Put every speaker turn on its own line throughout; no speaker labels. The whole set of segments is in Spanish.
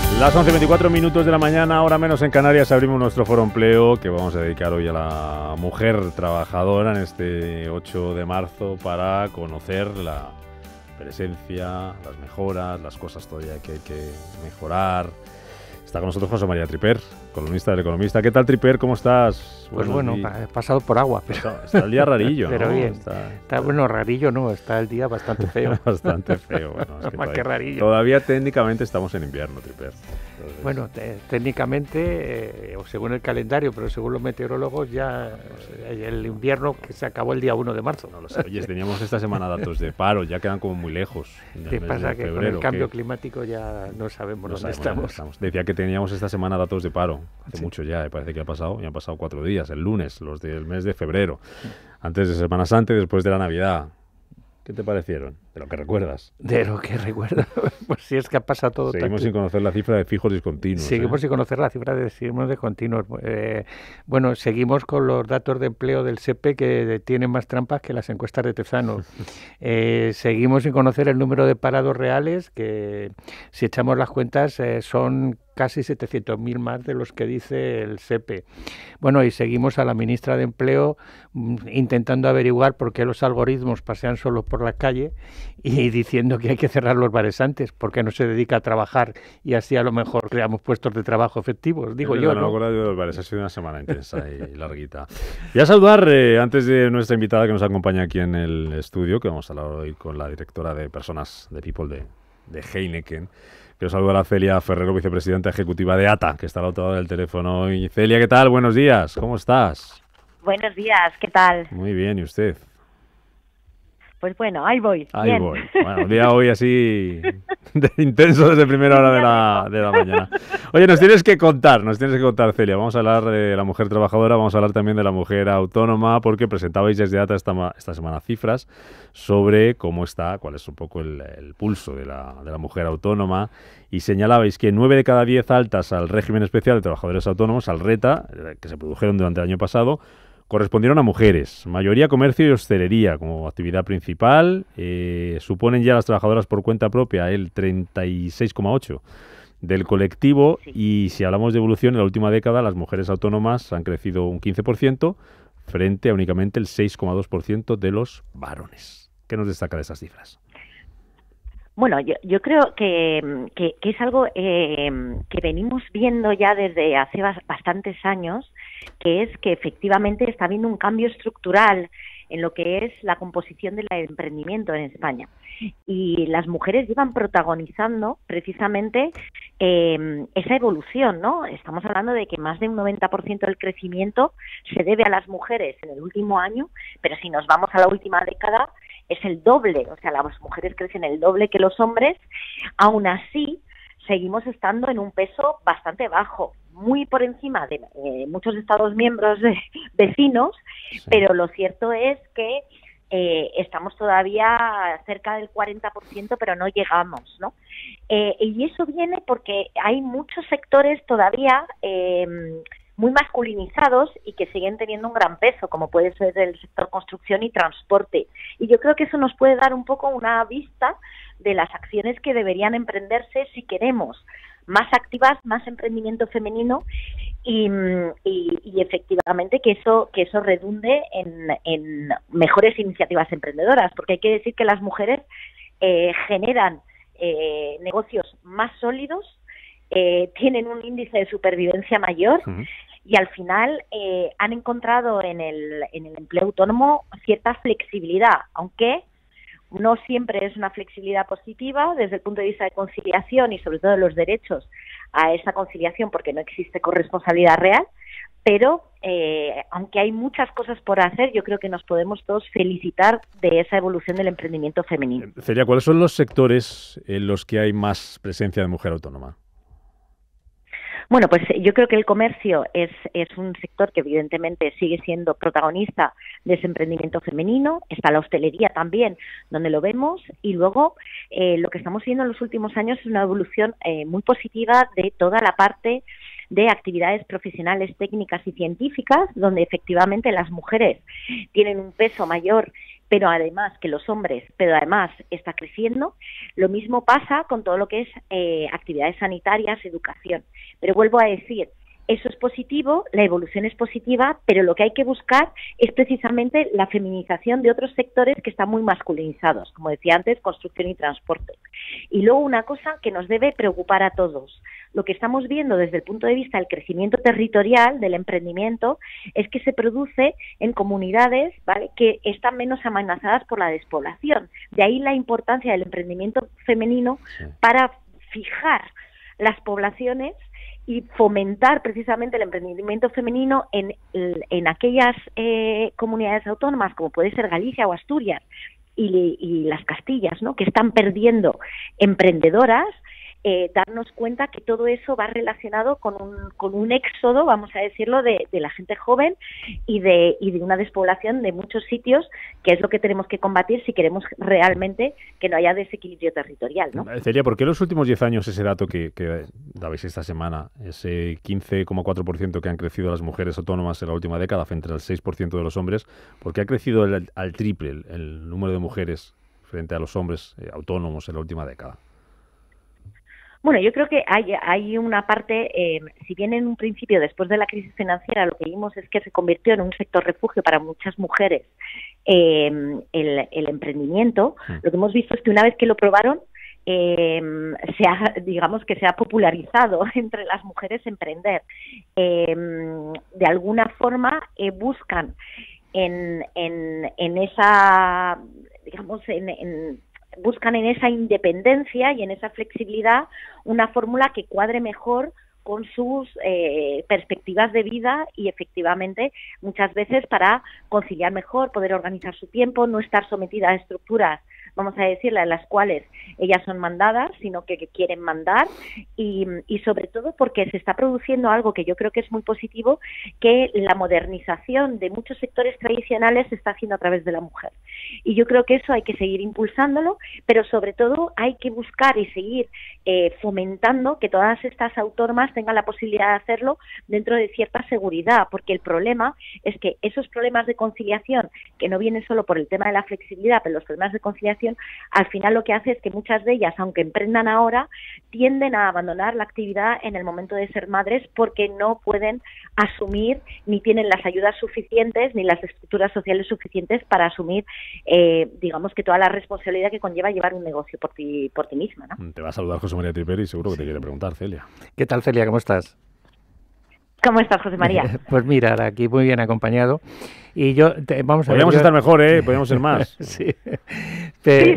Las 11:24 de la mañana, hora menos en Canarias, abrimos nuestro foro empleo que vamos a dedicar hoy a la mujer trabajadora en este 8 de marzo para conocer la presencia, las mejoras, las cosas todavía que hay que mejorar. Está con nosotros José María Triper, columnista del Economista. ¿Qué tal, Triper? ¿Cómo estás?
Pues bueno, he pasado por agua.
Pero está el día rarillo,
pero
¿no?
bien. Está bueno, rarillo no, está el día bastante feo.
Bastante feo. Bueno, es que
más que rarillo.
Todavía técnicamente estamos en invierno, Triper. Entonces,
bueno, técnicamente, o según el calendario, pero según los meteorólogos, ya el invierno que se acabó el día 1 de marzo.
No lo sé. Oye, teníamos esta semana datos de paro, ya quedan como muy lejos.
¿Qué pasa? Que con el cambio climático ya no sabemos dónde estamos.
Decía que teníamos esta semana datos de paro, hace mucho ya, parece que ya han pasado 4 días, el lunes, los del mes de febrero, antes de Semana Santa y después de la Navidad. ¿Qué te parecieron? De lo que recuerdas.
De lo que recuerdo. Pues si es que ha pasado todo.
Seguimos sin conocer la cifra de fijos discontinuos.
Seguimos sin conocer la cifra de fijos discontinuos. Bueno, seguimos con los datos de empleo del SEPE que tienen más trampas que las encuestas de Tezanos. Seguimos sin conocer el número de parados reales, que si echamos las cuentas son casi 700.000 más de los que dice el SEPE. Bueno, y seguimos a la ministra de Empleo intentando averiguar por qué los algoritmos pasean solos por la calle y diciendo que hay que cerrar los bares antes, porque no se dedica a trabajar y así a lo mejor creamos puestos de trabajo efectivos, digo yo.
No me acuerdo de los bares, ha sido una semana intensa y larguita. Y a saludar, antes de nuestra invitada que nos acompaña aquí en el estudio, que vamos a hablar hoy con la directora de Personas de People de Heineken. Quiero saludar a Celia Ferrero, vicepresidenta ejecutiva de ATA, que está al otro lado del teléfono. Y Celia, ¿qué tal? Buenos días, ¿cómo estás?
Buenos días, ¿qué tal?
Muy bien, ¿y usted?
Pues bueno, ahí voy.
Ahí
bien.
voy. Bueno, un día hoy así intenso desde primera hora de la mañana. Oye, nos tienes que contar, Celia. Vamos a hablar de la mujer trabajadora, vamos a hablar también de la mujer autónoma, porque presentabais desde ATA esta semana cifras sobre cómo está, cuál es un poco el pulso de la mujer autónoma, y señalabais que 9 de cada 10 altas al régimen especial de trabajadores autónomos, al RETA, que se produjeron durante el año pasado, correspondieron a mujeres, mayoría comercio y hostelería como actividad principal. Suponen ya las trabajadoras por cuenta propia el 36,8% del colectivo, y si hablamos de evolución, en la última década las mujeres autónomas han crecido un 15% frente a únicamente el 6,2% de los varones. ¿Qué nos destaca de esas cifras?
Bueno, yo creo que es algo que venimos viendo ya desde hace bastantes años, que es que efectivamente está habiendo un cambio estructural en lo que es la composición del emprendimiento en España. Y las mujeres llevan protagonizando precisamente esa evolución, ¿no? Estamos hablando de que más de un 90% del crecimiento se debe a las mujeres en el último año, pero si nos vamos a la última década es el doble, o sea, las mujeres crecen el doble que los hombres. Aún así, seguimos estando en un peso bastante bajo, muy por encima de muchos Estados miembros vecinos, sí. Pero lo cierto es que estamos todavía cerca del 40%, pero no llegamos, ¿no? Y eso viene porque hay muchos sectores todavía muy masculinizados y que siguen teniendo un gran peso, como puede ser el sector construcción y transporte. Y yo creo que eso nos puede dar un poco una vista de las acciones que deberían emprenderse si queremos más activas, más emprendimiento femenino y efectivamente que eso redunde en mejores iniciativas emprendedoras, porque hay que decir que las mujeres generan negocios más sólidos, tienen un índice de supervivencia mayor. Uh-huh. Y al final han encontrado en el empleo autónomo cierta flexibilidad, aunque no siempre es una flexibilidad positiva desde el punto de vista de conciliación y sobre todo de los derechos a esa conciliación, porque no existe corresponsabilidad real, pero aunque hay muchas cosas por hacer, yo creo que nos podemos todos felicitar de esa evolución del emprendimiento femenino.
Celia, ¿cuáles son los sectores en los que hay más presencia de mujer autónoma?
Bueno, pues yo creo que el comercio es un sector que evidentemente sigue siendo protagonista de ese emprendimiento femenino. Está la hostelería también, donde lo vemos. Y luego lo que estamos viendo en los últimos años es una evolución muy positiva de toda la parte de actividades profesionales, técnicas y científicas, donde efectivamente las mujeres tienen un peso mayor pero además está creciendo. Lo mismo pasa con todo lo que es actividades sanitarias, educación. Pero vuelvo a decir, eso es positivo, la evolución es positiva, pero lo que hay que buscar es precisamente la feminización de otros sectores que están muy masculinizados, como decía antes, construcción y transporte. Y luego una cosa que nos debe preocupar a todos. Lo que estamos viendo desde el punto de vista del crecimiento territorial, del emprendimiento, es que se produce en comunidades, ¿vale?, que están menos amenazadas por la despoblación. De ahí la importancia del emprendimiento femenino para fijar las poblaciones y fomentar precisamente el emprendimiento femenino en aquellas comunidades autónomas, como puede ser Galicia o Asturias y las Castillas, ¿no?, que están perdiendo emprendedoras. Darnos cuenta que todo eso va relacionado con un éxodo, vamos a decirlo, de la gente joven y de una despoblación de muchos sitios, que es lo que tenemos que combatir si queremos realmente que no haya desequilibrio territorial, ¿no?
Celia, ¿por qué en los últimos 10 años ese dato que dabais esta semana, ese 15,4% que han crecido las mujeres autónomas en la última década frente al 6% de los hombres, ¿por qué ha crecido al triple el número de mujeres frente a los hombres autónomos en la última década?
Bueno, yo creo que hay una parte, si bien en un principio, después de la crisis financiera, lo que vimos es que se convirtió en un sector refugio para muchas mujeres el emprendimiento, lo que hemos visto es que una vez que lo probaron, se ha popularizado entre las mujeres emprender. De alguna forma buscan buscan en esa independencia y en esa flexibilidad una fórmula que cuadre mejor con sus perspectivas de vida y efectivamente muchas veces para conciliar mejor, poder organizar su tiempo, no estar sometida a estructuras, vamos a decirle, a las cuales ellas son mandadas, sino que quieren mandar y sobre todo porque se está produciendo algo que yo creo que es muy positivo, que la modernización de muchos sectores tradicionales se está haciendo a través de la mujer. Y yo creo que eso hay que seguir impulsándolo, pero sobre todo hay que buscar y seguir fomentando que todas estas autónomas tengan la posibilidad de hacerlo dentro de cierta seguridad, porque el problema es que esos problemas de conciliación, que no vienen solo por el tema de la flexibilidad, pero los problemas de conciliación, al final lo que hace es que muchas de ellas, aunque emprendan ahora, tienden a abandonar la actividad en el momento de ser madres porque no pueden asumir ni tienen las ayudas suficientes ni las estructuras sociales suficientes para asumir, digamos, que toda la responsabilidad que conlleva llevar un negocio por ti misma, ¿no?
Te va a saludar José María Triperi y seguro que te quiere preguntar, Celia.
¿Qué tal, Celia? ¿Cómo estás?
¿Cómo estás, José María?
Pues mira, aquí muy bien acompañado. Y vamos a
Podríamos estar mejor, podríamos ser más.
Sí.
Sí.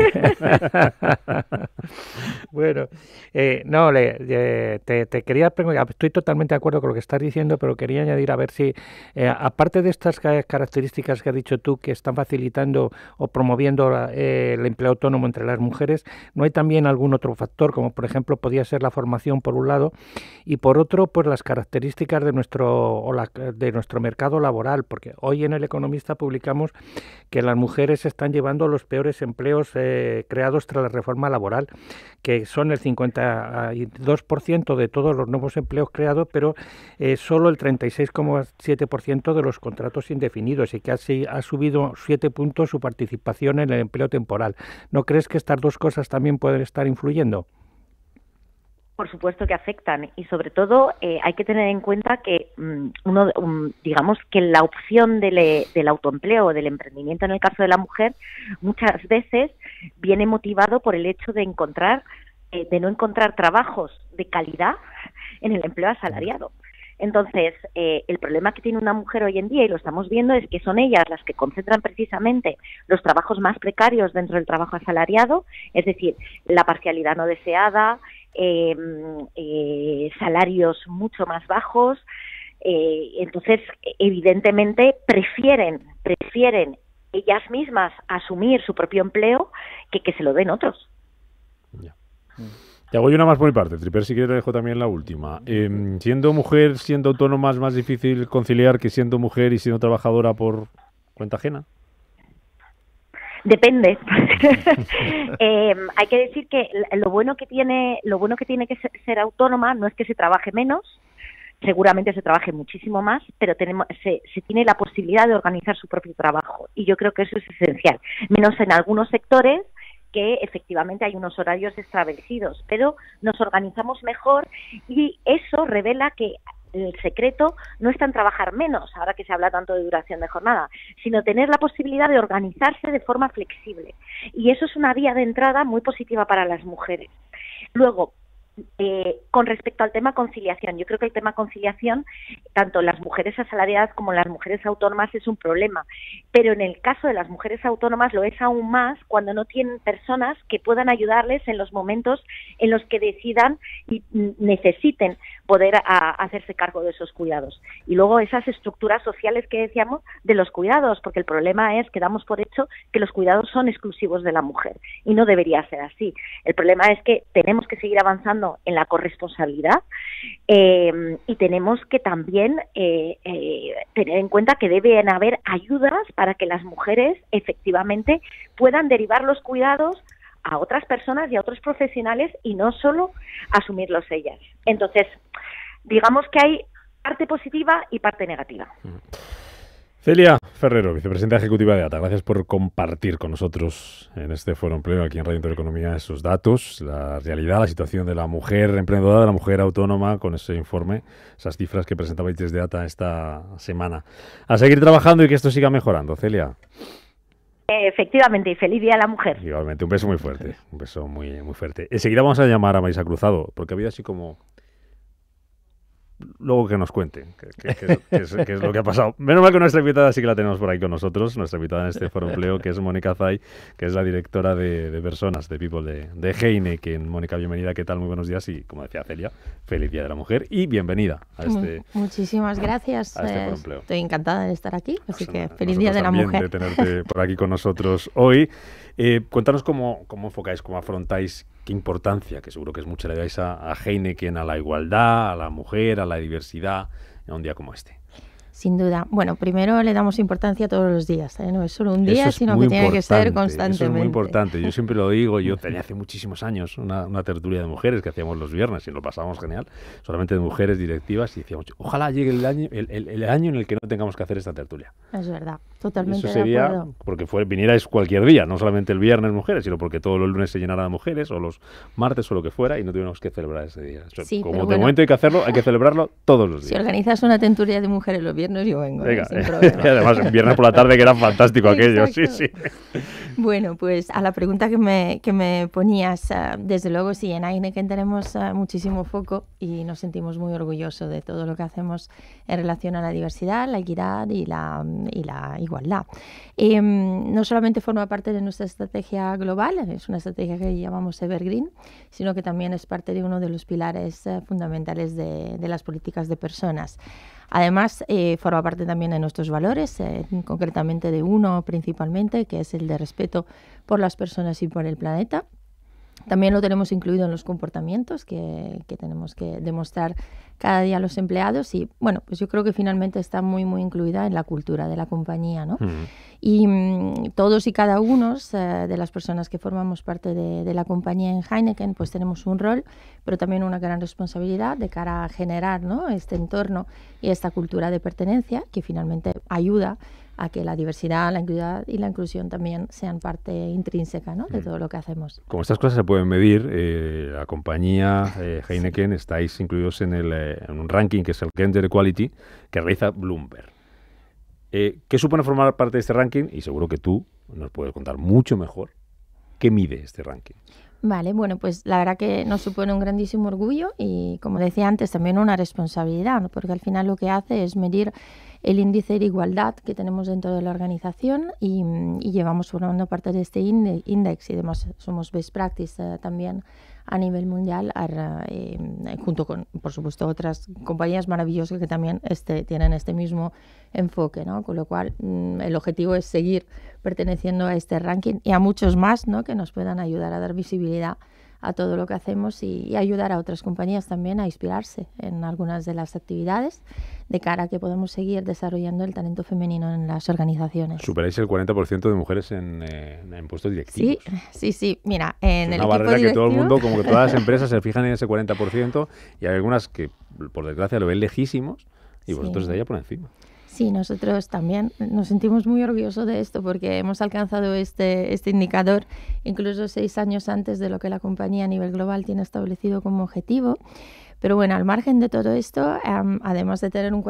Bueno, no, te quería preguntar, estoy totalmente de acuerdo con lo que estás diciendo, pero quería añadir a ver si, aparte de estas características que has dicho tú, que están facilitando o promoviendo el empleo autónomo entre las mujeres, ¿no hay también algún otro factor, como por ejemplo podría ser la formación por un lado, y por otro, pues las características de nuestro mercado laboral? Porque hoy en El Economista publicamos que las mujeres están llevando los peores empleos creados tras la reforma laboral, que son el 52% de todos los nuevos empleos creados, pero solo el 36,7% de los contratos indefinidos, y que ha subido 7 puntos su participación en el empleo temporal. ¿No crees que estas dos cosas también pueden estar influyendo?
Por supuesto que afectan y sobre todo hay que tener en cuenta que digamos que la opción del autoempleo o del emprendimiento en el caso de la mujer muchas veces viene motivado por el hecho de no encontrar trabajos de calidad en el empleo asalariado. Entonces, el problema que tiene una mujer hoy en día, y lo estamos viendo, es que son ellas las que concentran precisamente los trabajos más precarios dentro del trabajo asalariado, es decir, la parcialidad no deseada, salarios mucho más bajos. Entonces, evidentemente, prefieren ellas mismas asumir su propio empleo que se lo den otros.
Ya. Te hago yo una más por mi parte, Tripper, si quieres te dejo también la última. Siendo mujer, siendo autónoma, ¿es más difícil conciliar que siendo mujer y siendo trabajadora por cuenta ajena?
Depende. Hay que decir que lo bueno que tiene que ser autónoma no es que se trabaje menos, seguramente se trabaje muchísimo más, pero se tiene la posibilidad de organizar su propio trabajo, y yo creo que eso es esencial, menos en algunos sectores que efectivamente hay unos horarios establecidos, pero nos organizamos mejor, y eso revela que el secreto no está en trabajar menos, ahora que se habla tanto de duración de jornada, sino tener la posibilidad de organizarse de forma flexible, y eso es una vía de entrada muy positiva para las mujeres. Luego, con respecto al tema conciliación, yo creo que el tema conciliación, tanto las mujeres asalariadas como las mujeres autónomas, es un problema, pero en el caso de las mujeres autónomas lo es aún más cuando no tienen personas que puedan ayudarles en los momentos en los que decidan y necesiten poder hacerse cargo de esos cuidados. Y luego esas estructuras sociales que decíamos de los cuidados, porque el problema es que damos por hecho que los cuidados son exclusivos de la mujer, y no debería ser así. El problema es que tenemos que seguir avanzando en la corresponsabilidad, y tenemos que también tener en cuenta que deben haber ayudas para que las mujeres efectivamente puedan derivar los cuidados a otras personas y a otros profesionales, y no solo asumirlos ellas. Entonces, digamos que hay parte positiva y parte negativa.
Celia Ferrero, vicepresidenta ejecutiva de ATA, gracias por compartir con nosotros en este Foro Empleo aquí en Radio Intereconomía esos datos, la realidad, la situación de la mujer emprendedora, de la mujer autónoma, con ese informe, esas cifras que presentabais desde ATA esta semana. A seguir trabajando y que esto siga mejorando, Celia.
Efectivamente, y feliz Día a la Mujer.
Igualmente, un beso muy fuerte, un beso muy, muy fuerte. Enseguida vamos a llamar a Marisa Cruzado, porque ha habido así como... Luego que nos cuente qué es lo que ha pasado. Menos mal que nuestra invitada sí que la tenemos por ahí con nosotros, nuestra invitada en este Foro Empleo, que es Mónica Zay, que es la directora de personas, de People de Heineken. Mónica, bienvenida, ¿qué tal? Muy buenos días y, como decía Celia, feliz Día de la Mujer y bienvenida a este
Muchísimas gracias.
A este Foro Empleo.
Estoy encantada de estar aquí, así
Pues,
que feliz Día de la Mujer.
De tenerte por aquí con nosotros hoy. Cuéntanos cómo enfocáis, cómo afrontáis, qué importancia, que seguro que es mucha, le dais a Heineken, a la igualdad, a la mujer, a la diversidad, en un día como este.
Sin duda. Bueno, primero le damos importancia todos los días, ¿eh? No es solo un día, sino que tiene que ser constantemente.
Eso es muy importante. Yo siempre lo digo, yo tenía hace muchísimos años una tertulia de mujeres que hacíamos los viernes y lo pasábamos genial, solamente de mujeres directivas, y decíamos, ojalá llegue el año en el que no tengamos que hacer esta tertulia.
Es verdad, totalmente
eso sería,
de acuerdo.
porque vinierais cualquier día, no solamente el viernes mujeres, sino porque todos los lunes se llenara de mujeres, o los martes o lo que fuera, y no tuviéramos que celebrar ese día.
Sí,
como de momento hay que hacerlo, hay que celebrarlo todos los días.
Si organizas una tertulia de mujeres los viernes, yo vengo.
Venga,
sin problema.
y además viernes por la tarde, que era fantástico aquello.
Exacto.
Sí.
Bueno, pues a la pregunta que me ponías, desde luego sí, en Heineken tenemos muchísimo foco y nos sentimos muy orgullosos de todo lo que hacemos en relación a la diversidad, la equidad y la igualdad. No solamente forma parte de nuestra estrategia global, es una estrategia que llamamos Evergreen, sino que también es parte de uno de los pilares fundamentales de las políticas de personas. Además, forma parte también de nuestros valores, concretamente de uno principalmente, que es el de respeto por las personas y por el planeta. También lo tenemos incluido en los comportamientos que tenemos que demostrar cada día a los empleados, y bueno, pues yo creo que finalmente está muy incluida en la cultura de la compañía, ¿no? Y todos y cada uno de las personas que formamos parte de la compañía en Heineken, pues tenemos un rol, pero también una gran responsabilidad de cara a generar, ¿no?, este entorno y esta cultura de pertenencia que finalmente ayuda a que la diversidad, la equidad y la inclusión también sean parte intrínseca, ¿no?, de todo lo que hacemos.
Como estas cosas se pueden medir, la compañía Heineken estáis incluidos en un ranking que es el Gender Equality que realiza Bloomberg. ¿Qué supone formar parte de este ranking? Y seguro que tú nos puedes contar mucho mejor qué mide este ranking.
Vale, bueno, pues la verdad que nos supone un grandísimo orgullo y, como decía antes, también una responsabilidad, ¿no?, porque al final lo que hace es medir el índice de igualdad que tenemos dentro de la organización y llevamos formando parte de este índice, y además somos best practice también a nivel mundial, junto con, por supuesto, otras compañías maravillosas que también tienen este mismo enfoque, ¿no? Con lo cual, el objetivo es seguir perteneciendo a este ranking y a muchos más, ¿no?, que nos puedan ayudar a dar visibilidad a todo lo que hacemos y ayudar a otras compañías también a inspirarse en algunas de las actividades de cara a que podamos seguir desarrollando el talento femenino en las organizaciones.
Superáis el 40% de mujeres en puestos directivos.
Sí. Mira, en el
equipo directivo... Es una barrera que todo el mundo, como que todas las empresas se fijan en ese 40% y hay algunas que, por desgracia, lo ven lejísimos y vosotros de allá por encima.
Sí, nosotros también nos sentimos muy orgullosos de esto porque hemos alcanzado este indicador incluso 6 años antes de lo que la compañía a nivel global tiene establecido como objetivo. Pero bueno, al margen de todo esto, además de tener un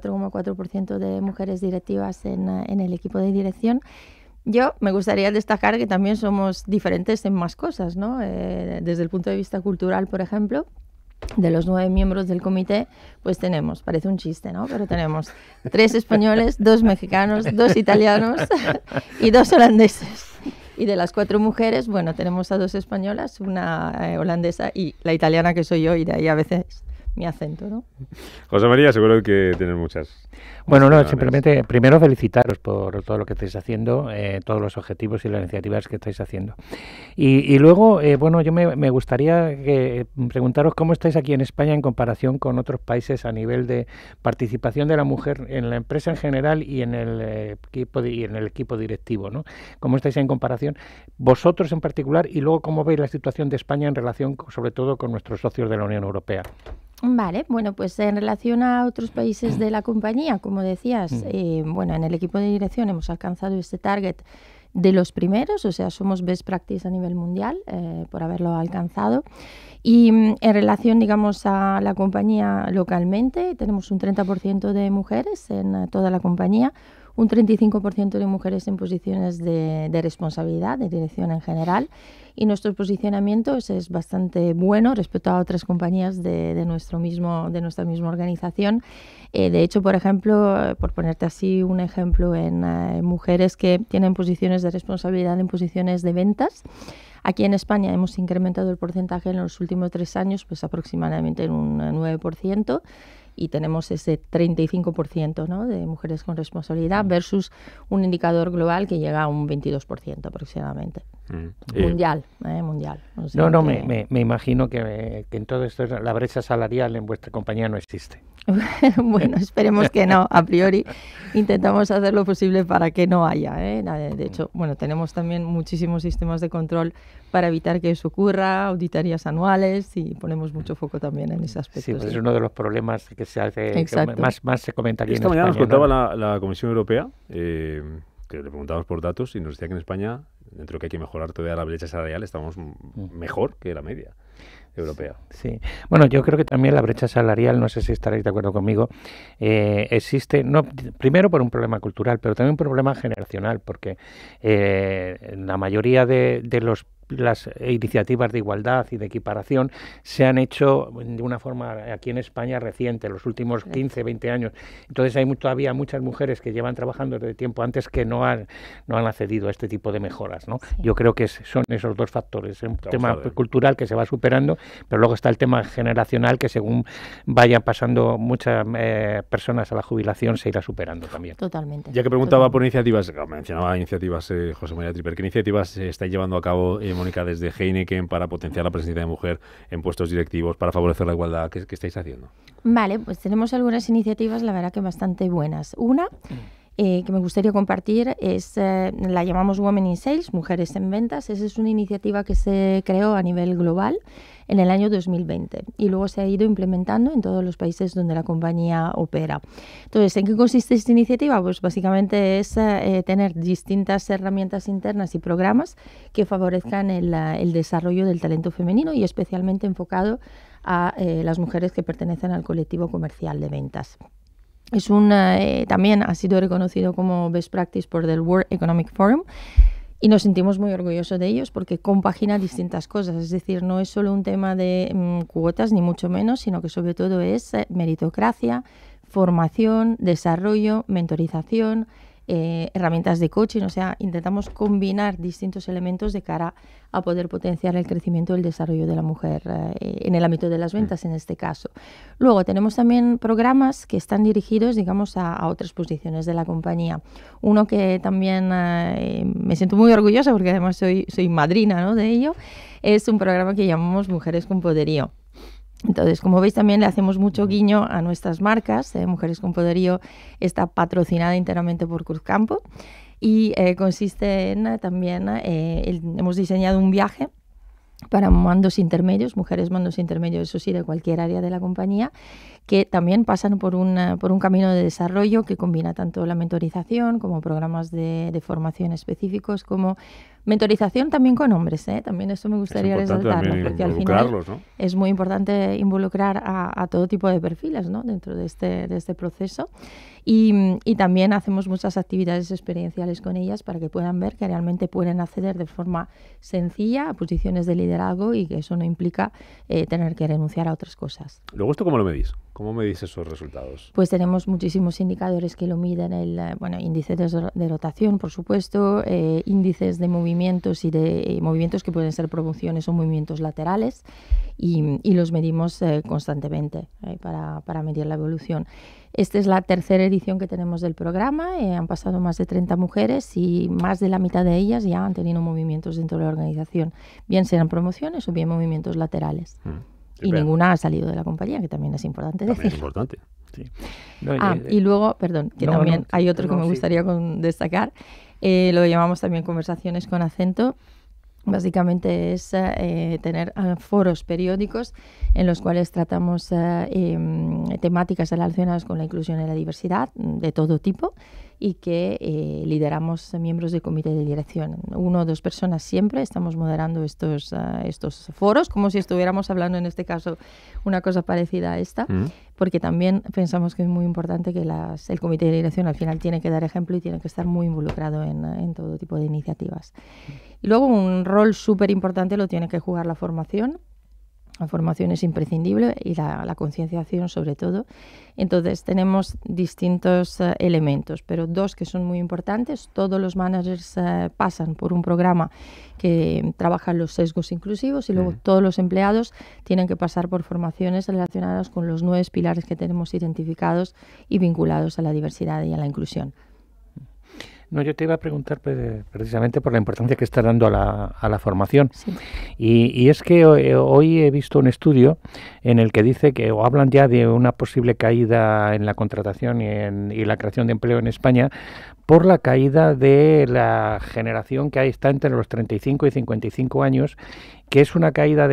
44,4% de mujeres directivas en el equipo de dirección, yo me gustaría destacar que también somos diferentes en más cosas, ¿no? Desde el punto de vista cultural, por ejemplo, de los 9 miembros del comité, pues tenemos, parece un chiste, ¿no? Pero tenemos 3 españoles, 2 mexicanos, 2 italianos y 2 holandeses. Y de las 4 mujeres, bueno, tenemos a 2 españolas, una holandesa y la italiana que soy yo, y de ahí a veces mi acento, ¿no?
José María, seguro que tienes muchas...
Bueno, no, simplemente, primero felicitaros por todo lo que estáis haciendo, todos los objetivos y las iniciativas que estáis haciendo. Y luego, bueno, yo me gustaría preguntaros cómo estáis aquí en España en comparación con otros países a nivel de participación de la mujer en la empresa en general y en el equipo directivo, ¿no? ¿Cómo estáis en comparación? Vosotros en particular, y luego cómo veis la situación de España en relación, sobre todo, con nuestros socios de la Unión Europea.
Vale, bueno, pues en relación a otros países de la compañía, como decías, bueno, en el equipo de dirección hemos alcanzado este target de los primeros, o sea, somos best practice a nivel mundial por haberlo alcanzado. Y en relación, digamos, a la compañía localmente, tenemos un 30% de mujeres en toda la compañía, un 35% de mujeres en posiciones de responsabilidad, de dirección en general, y nuestro posicionamiento es bastante bueno respecto a otras compañías de nuestra misma organización. De hecho, por ejemplo, por ponerte así un ejemplo, en mujeres que tienen posiciones de responsabilidad en posiciones de ventas, aquí en España hemos incrementado el porcentaje en los últimos 3 años, pues aproximadamente en un 9%. Y tenemos ese 35%, ¿no?, de mujeres con responsabilidad versus un indicador global que llega a un 22% aproximadamente. Mundial. O sea
me imagino que en todo esto la brecha salarial en vuestra compañía no existe.
Bueno, esperemos que no. A priori intentamos hacer lo posible para que no haya. De hecho, bueno, tenemos también muchísimos sistemas de control para evitar que eso ocurra, auditorías anuales, y ponemos mucho foco también en ese aspecto.
Sí, pues es uno de los problemas que se hace, que más se comenta aquí en
Esta
España.
mañana nos contaba la Comisión Europea, que le preguntábamos por datos, y nos decía que en España, dentro de que hay que mejorar todavía la brecha salarial, estamos mejor que la media europea.
Sí, bueno, yo creo que también la brecha salarial, no sé si estaréis de acuerdo conmigo, existe, no, primero por un problema cultural, pero también un problema generacional, porque la mayoría de las iniciativas de igualdad y de equiparación se han hecho de una forma aquí en España reciente, en los últimos 15, 20 años. Entonces hay todavía muchas mujeres que llevan trabajando desde tiempo antes que no han accedido a este tipo de mejoras, ¿no? Sí. Yo creo que son esos dos factores, un tema cultural que se va superando, pero luego está el tema generacional que según vayan pasando muchas personas a la jubilación se irá superando también.
Totalmente.
Ya que preguntaba por iniciativas, mencionaba iniciativas José María Tripper, ¿qué iniciativas se estáis llevando a cabo, Mónica, desde Heineken para potenciar la presencia de mujer en puestos directivos, para favorecer la igualdad? ¿Qué estáis haciendo? Vale,
pues tenemos algunas iniciativas, la verdad que bastante buenas. Una que me gustaría compartir es, la llamamos Women in Sales, Mujeres en Ventas. Esa es una iniciativa que se creó a nivel global en el año 2020 y luego se ha ido implementando en todos los países donde la compañía opera. Entonces, ¿en qué consiste esta iniciativa? Pues básicamente es tener distintas herramientas internas y programas que favorezcan el desarrollo del talento femenino y especialmente enfocado a las mujeres que pertenecen al colectivo comercial de ventas. Es también ha sido reconocido como Best Practice por el World Economic Forum y nos sentimos muy orgullosos de ellos porque compagina distintas cosas. Es decir, no es solo un tema de cuotas, ni mucho menos, sino que sobre todo es meritocracia, formación, desarrollo, mentorización, herramientas de coaching, o sea, intentamos combinar distintos elementos de cara a poder potenciar el crecimiento y el desarrollo de la mujer en el ámbito de las ventas en este caso. Luego tenemos también programas que están dirigidos, digamos, a otras posiciones de la compañía. Uno que también me siento muy orgullosa porque además soy madrina, ¿no?, de ello, es un programa que llamamos Mujeres con Poderío. Entonces, como veis, también le hacemos mucho guiño a nuestras marcas. Mujeres con Poderío está patrocinada íntegramente por Cruzcampo y consiste en también, hemos diseñado un viaje para mandos intermedios, mujeres mandos intermedios, eso sí, de cualquier área de la compañía, que también pasan por un camino de desarrollo que combina tanto la mentorización como programas de formación específicos, como mentorización también con hombres, ¿eh? También eso me gustaría resaltarlo, porque al final, ¿no?, es muy importante involucrar a todo tipo de perfiles, ¿no?, dentro de este proceso. Y también hacemos muchas actividades experienciales con ellas para que puedan ver que realmente pueden acceder de forma sencilla a posiciones de liderazgo y que eso no implica tener que renunciar a otras cosas.
Luego, ¿esto cómo lo medís? ¿Cómo medís esos resultados?
Pues tenemos muchísimos indicadores que lo miden, índice de rotación, por supuesto, índices de movimientos y de movimientos que pueden ser promociones o movimientos laterales y los medimos constantemente para medir la evolución. Esta es la tercera edición que tenemos del programa, han pasado más de 30 mujeres y más de la mitad de ellas ya han tenido movimientos dentro de la organización, bien sean promociones o bien movimientos laterales. Y ninguna ha salido de la compañía, que también es importante decir.
Es importante. Sí.
Y luego, perdón, que también hay otro que me gustaría destacar, lo llamamos también conversaciones con acento. Básicamente es tener foros periódicos en los cuales tratamos temáticas relacionadas con la inclusión y la diversidad de todo tipo y que lideramos miembros del comité de dirección. 1 o 2 personas siempre estamos moderando estos foros, como si estuviéramos hablando en este caso una cosa parecida a esta, porque también pensamos que es muy importante que el comité de dirección al final tiene que dar ejemplo y tiene que estar muy involucrado en todo tipo de iniciativas. Y luego un rol súper importante lo tiene que jugar la formación. La formación es imprescindible y la concienciación sobre todo. Entonces tenemos distintos elementos, pero 2 que son muy importantes. Todos los managers pasan por un programa que trabaja los sesgos inclusivos y luego todos los empleados tienen que pasar por formaciones relacionadas con los 9 pilares que tenemos identificados y vinculados a la diversidad y a la inclusión.
No, yo te iba a preguntar precisamente por la importancia que está dando a la formación. Sí. Y es que hoy he visto un estudio en el que dice que o hablan ya de una posible caída en la contratación y la creación de empleo en España por la caída de la generación que está entre los 35 y 55 años, que es una caída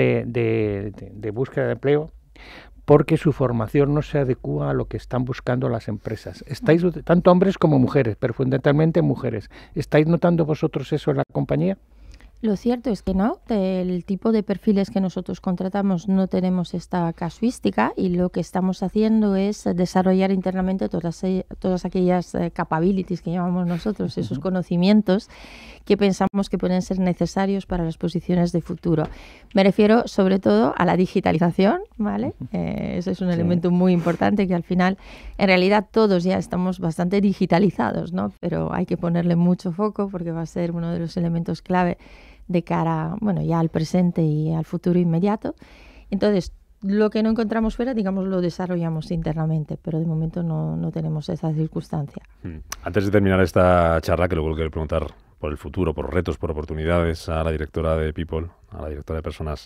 de búsqueda de empleo, porque su formación no se adecúa a lo que están buscando las empresas. Estáis, tanto hombres como mujeres, pero fundamentalmente mujeres. ¿Estáis notando vosotros eso en la compañía?
Lo cierto es que no, del tipo de perfiles que nosotros contratamos no tenemos esta casuística y lo que estamos haciendo es desarrollar internamente todas aquellas capabilities que llamamos nosotros, esos conocimientos que pensamos que pueden ser necesarios para las posiciones de futuro. Me refiero sobre todo a la digitalización, ¿vale? Ese es un elemento muy importante que al final, en realidad todos ya estamos bastante digitalizados, ¿no? Pero hay que ponerle mucho foco porque va a ser uno de los elementos clave de cara, bueno, ya al presente y al futuro inmediato. Entonces, lo que no encontramos fuera, digamos, lo desarrollamos internamente, pero de momento no tenemos esa circunstancia.
Antes de terminar esta charla, que luego quiero preguntar por el futuro, por retos, por oportunidades a la directora de People, a la directora de personas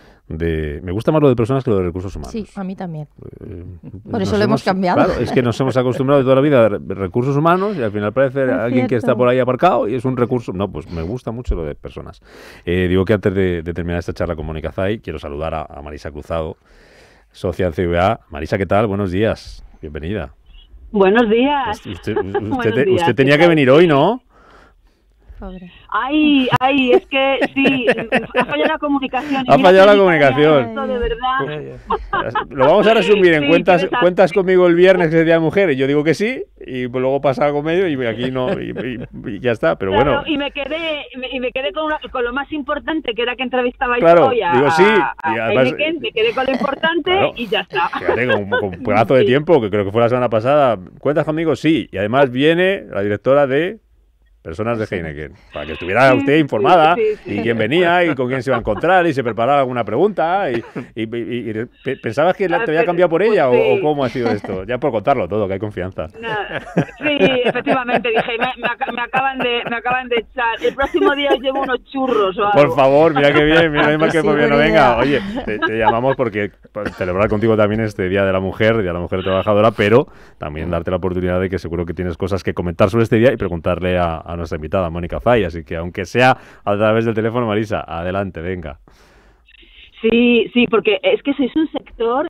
me gusta más lo de personas que lo de recursos humanos.
Sí, a mí también. Por eso lo hemos cambiado.
Claro, es que nos hemos acostumbrado toda la vida a recursos humanos y al final parece alguien que está por ahí aparcado y es un recurso. No, pues me gusta mucho lo de personas. Digo que antes de terminar esta charla con Mónica Zay, quiero saludar a Marisa Cruzado, socia en CVA. Marisa, ¿qué tal? Buenos días. Bienvenida.
Buenos días.
Usted tenía que venir hoy, ¿no?
Pobre.
Ay, es que sí, ha fallado la comunicación.
Ha fallado la comunicación.
Esto, de verdad.
Lo vamos a resumir en cuentas conmigo el viernes, que es el Día de Mujeres. Yo digo que sí, y luego pasa algo medio y aquí no, y ya está, pero
claro,
bueno.
Y me quedé con lo más importante, que era que entrevistabais
Claro,
hoy
digo, sí, y
a
además,
Heineken, me quedé con lo importante
claro,
y ya está.
fíjate, con un pedazo de tiempo, que creo que fue la semana pasada. ¿Cuentas conmigo? Sí, y además viene la directora de Personas de Heineken, para que estuviera usted informada y quién venía y con quién se iba a encontrar y se preparaba alguna pregunta y ¿pensabas que te había cambiado por ella o cómo ha sido esto? Ya por contarlo todo, que hay confianza.
Sí, efectivamente, dije, me acaban de echar. El próximo día os llevo unos churros o algo.
Por favor, mira qué bien, mira más que
Sí,
por bien no
buena
venga.
idea.
Oye, te llamamos porque celebrar contigo también este Día de la Mujer Trabajadora, pero también darte la oportunidad de que seguro que tienes cosas que comentar sobre este día y preguntarle a nuestra invitada, Mónica Fay. Así que aunque sea a través del teléfono, Marisa, adelante, venga.
Sí, porque es que sois un sector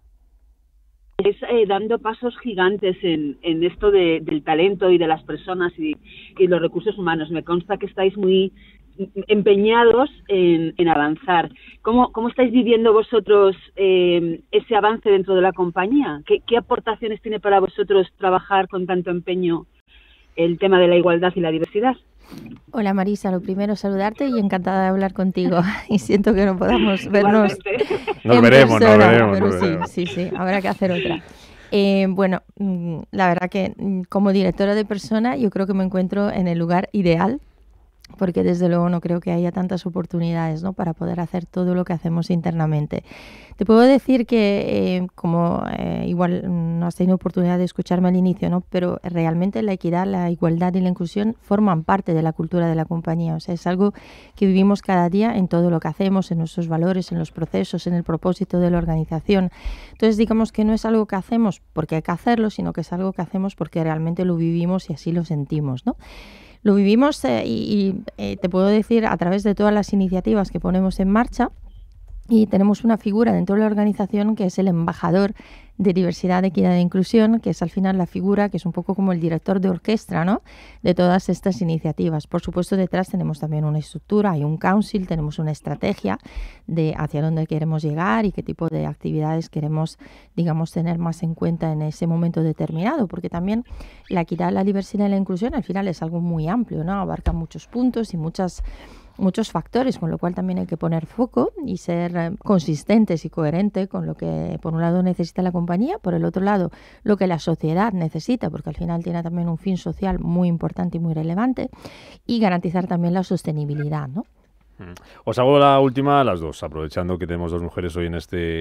dando pasos gigantes en esto del talento y de las personas y los recursos humanos. Me consta que estáis muy empeñados en avanzar. ¿Cómo estáis viviendo vosotros ese avance dentro de la compañía? ¿Qué aportaciones tiene para vosotros trabajar con tanto empeño el tema de la igualdad y la diversidad?
Hola Marisa, lo primero saludarte y encantada de hablar contigo. Y siento que no podamos vernos
Nos
en
veremos,
persona, pero
nos veremos.
sí, habrá que hacer otra. Bueno, la verdad que como directora de persona yo creo que me encuentro en el lugar ideal, porque desde luego no creo que haya tantas oportunidades, ¿no?, para poder hacer todo lo que hacemos internamente. Te puedo decir que, igual no has tenido oportunidad de escucharme al inicio, ¿no?, pero realmente la equidad, la igualdad y la inclusión forman parte de la cultura de la compañía. O sea, es algo que vivimos cada día en todo lo que hacemos, en nuestros valores, en los procesos, en el propósito de la organización. Entonces, digamos que no es algo que hacemos porque hay que hacerlo, sino que es algo que hacemos porque realmente lo vivimos y así lo sentimos, ¿no? Lo vivimos te puedo decir a través de todas las iniciativas que ponemos en marcha, y tenemos una figura dentro de la organización que es el embajador de diversidad, equidad e inclusión, que es al final la figura que es un poco como el director de orquesta, ¿no?, de todas estas iniciativas. Por supuesto, detrás tenemos también una estructura, hay un council, tenemos una estrategia de hacia dónde queremos llegar y qué tipo de actividades queremos, digamos, tener más en cuenta en ese momento determinado, porque también la equidad, la diversidad y la inclusión al final es algo muy amplio, ¿no?, abarca muchos puntos y muchos factores, con lo cual también hay que poner foco y ser consistentes y coherentes con lo que por un lado necesita la compañía, por el otro lado lo que la sociedad necesita, porque al final tiene también un fin social muy importante y muy relevante, y garantizar también la sostenibilidad, ¿no?
Os hago la última a las dos, aprovechando que tenemos dos mujeres hoy en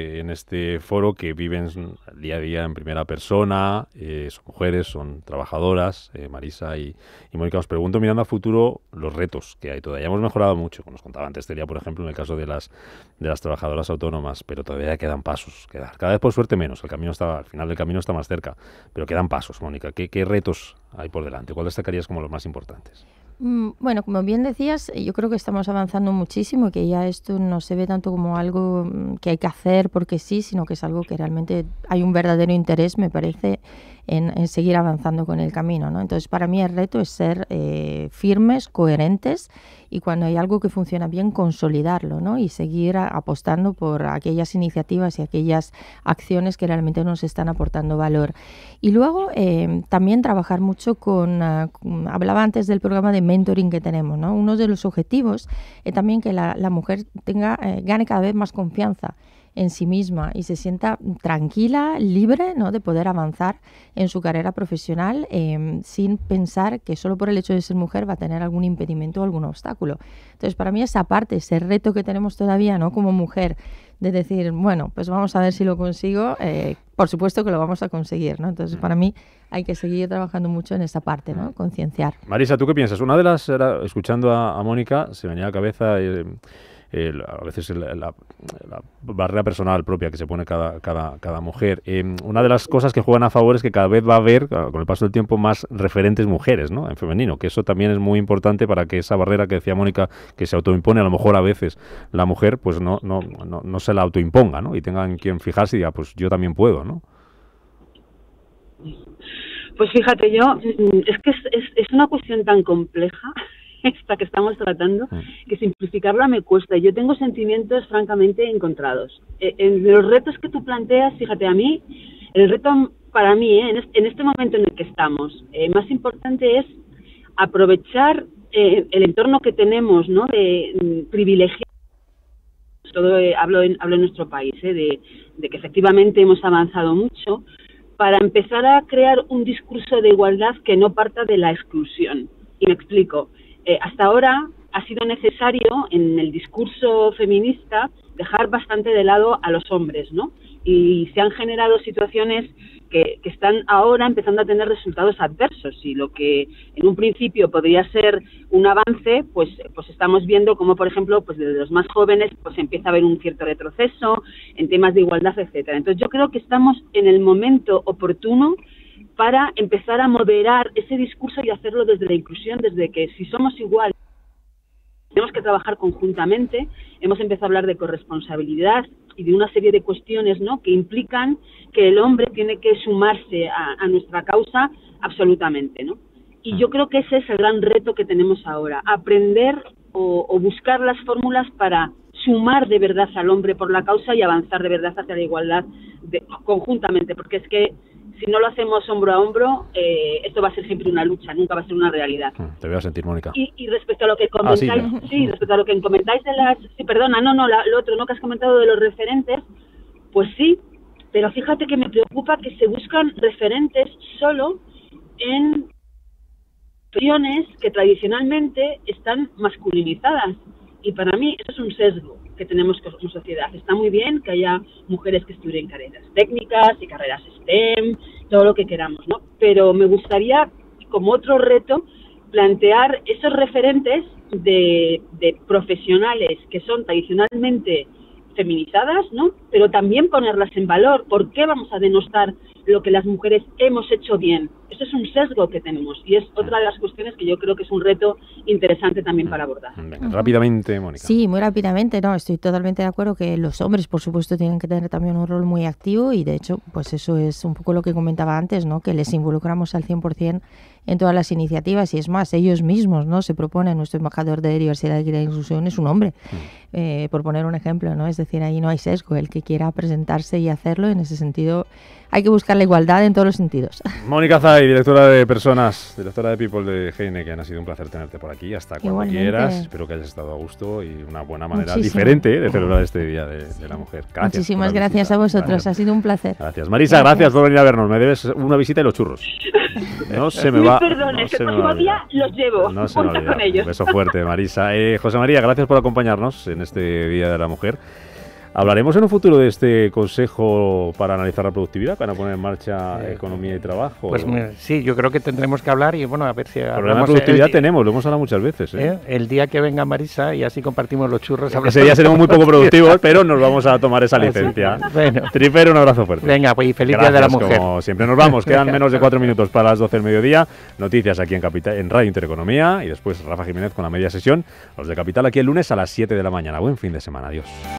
este foro que viven día a día en primera persona, son mujeres, son trabajadoras, Marisa y Mónica. Os pregunto, mirando a futuro, los retos que hay todavía. Hemos mejorado mucho, como nos contaba antes Celia, por ejemplo, en el caso de las trabajadoras autónomas, pero todavía quedan pasos, cada vez por suerte menos, al final del camino está más cerca, pero quedan pasos, Mónica. ¿Qué retos hay por delante? ¿Cuál destacarías como los más importantes?
Bueno, como bien decías, yo creo que estamos avanzando muchísimo, que ya esto no se ve tanto como algo que hay que hacer porque sí, sino que es algo que realmente hay un verdadero interés, me parece, en seguir avanzando con el camino, ¿no? Entonces, para mí el reto es ser firmes, coherentes, y cuando hay algo que funciona bien, consolidarlo, ¿no?, y seguir apostando por aquellas iniciativas y aquellas acciones que realmente nos están aportando valor. Y luego también trabajar mucho hablaba antes del programa de mentoring que tenemos, ¿no? Uno de los objetivos es también que la mujer gane cada vez más confianza en sí misma y se sienta tranquila, libre, ¿no?, de poder avanzar en su carrera profesional sin pensar que solo por el hecho de ser mujer va a tener algún impedimento o algún obstáculo. Entonces, para mí esa parte, ese reto que tenemos todavía, ¿no?, como mujer, de decir, bueno, pues vamos a ver si lo consigo, por supuesto que lo vamos a conseguir, ¿no? Entonces, para mí hay que seguir trabajando mucho en esa parte, ¿no?, concienciar.
Marisa, ¿tú qué piensas? Una de las, escuchando a Mónica, se venía a la cabeza a veces la barrera personal propia que se pone cada mujer. Una de las cosas que juegan a favor es que cada vez va a haber, con el paso del tiempo, más referentes mujeres, ¿no?, en femenino, que eso también es muy importante para que esa barrera que decía Mónica, que se autoimpone a lo mejor a veces la mujer, pues no se la autoimponga, ¿no?, y tenga en quien fijarse y diga, pues yo también puedo, ¿no?
Pues fíjate, es que es una cuestión tan compleja esta que estamos tratando, que simplificarla me cuesta. Yo tengo sentimientos francamente encontrados. En los retos que tú planteas, fíjate, a mí el reto para mí, en este momento en el que estamos, más importante es aprovechar el entorno que tenemos, ¿no? De privilegiar, todo hablo en nuestro país, de que efectivamente hemos avanzado mucho, para empezar a crear un discurso de igualdad que no parta de la exclusión. Y me explico. Hasta ahora ha sido necesario en el discurso feminista dejar bastante de lado a los hombres, ¿no? Y se han generado situaciones que están ahora empezando a tener resultados adversos, y lo que en un principio podría ser un avance, pues estamos viendo como, por ejemplo, pues desde los más jóvenes pues empieza a haber un cierto retroceso en temas de igualdad, etcétera. Entonces yo creo que estamos en el momento oportuno para empezar a moderar ese discurso y hacerlo desde la inclusión, desde que si somos iguales tenemos que trabajar conjuntamente. Hemos empezado a hablar de corresponsabilidad y de una serie de cuestiones, ¿no?, que implican que el hombre tiene que sumarse a nuestra causa absolutamente, ¿no? Y yo creo que ese es el gran reto que tenemos ahora, aprender o buscar las fórmulas para sumar de verdad al hombre por la causa y avanzar de verdad hacia la igualdad conjuntamente, porque es que si no lo hacemos hombro a hombro, esto va a ser siempre una lucha, nunca va a ser una realidad.
Te voy a sentir, Mónica.
Y respecto a lo que comentáis, respecto a lo que comentáis de las... Sí, perdona, lo otro, ¿no?, que has comentado de los referentes, pues sí, pero fíjate que me preocupa que se buscan referentes solo en profesiones que tradicionalmente están masculinizadas. Y para mí eso es un sesgo que tenemos como sociedad. Está muy bien que haya mujeres que estudien carreras técnicas y carreras STEM, todo lo que queramos, ¿no? Pero me gustaría, como otro reto, plantear esos referentes de profesionales que son tradicionalmente feminizadas, ¿no?, pero también ponerlas en valor. ¿Por qué vamos a denostar lo que las mujeres hemos hecho bien? Eso es un sesgo que tenemos y es otra de las cuestiones que yo creo que es un reto interesante también para abordar.
Venga, rápidamente, Mónica.
Sí, muy rápidamente, no, estoy totalmente de acuerdo que los hombres, por supuesto, tienen que tener también un rol muy activo, y de hecho, pues eso es un poco lo que comentaba antes, ¿no?, que les involucramos al 100% en todas las iniciativas, y es más, ellos mismos, ¿no?, se proponen. Nuestro embajador de diversidad y inclusión es un hombre, por poner un ejemplo, ¿no? Es decir, ahí no hay sesgo. El que quiera presentarse y hacerlo, en ese sentido hay que buscar la igualdad en todos los sentidos.
Mónica Zay, directora de Personas, directora de People de Heineken, ha sido un placer tenerte por aquí. Hasta cuando quieras. Espero que hayas estado a gusto, y una buena manera diferente de celebrar este Día de la Mujer. Gracias.
Muchísimas gracias a vosotros, gracias. Ha sido un placer.
Gracias. Marisa, gracias por venir a vernos. Me debes una visita y los churros. No se me va.
Perdones, el próximo día los llevo.
No se me olvida.
Con ellos.
Un beso fuerte, Marisa. José María, gracias por acompañarnos en este Día de la Mujer. Hablaremos en un futuro de este consejo para analizar la productividad, para poner en marcha economía y trabajo.
Pues sí, yo creo que tendremos que hablar, y bueno, a ver si...
Problema de productividad tenemos, lo hemos hablado muchas veces.
El día que venga Marisa y así compartimos los churros...
Ese día seremos muy poco productivos, pero nos vamos a tomar esa licencia. Bueno. Tripero, un abrazo fuerte.
Venga, pues feliz Día de la Mujer.
Como siempre nos vamos, quedan menos de 4 minutos para las 12 del mediodía. Noticias aquí en Radio Intereconomía, y después Rafa Jiménez con la media sesión. Los de Capital aquí el lunes a las 7 de la mañana. Buen fin de semana, adiós.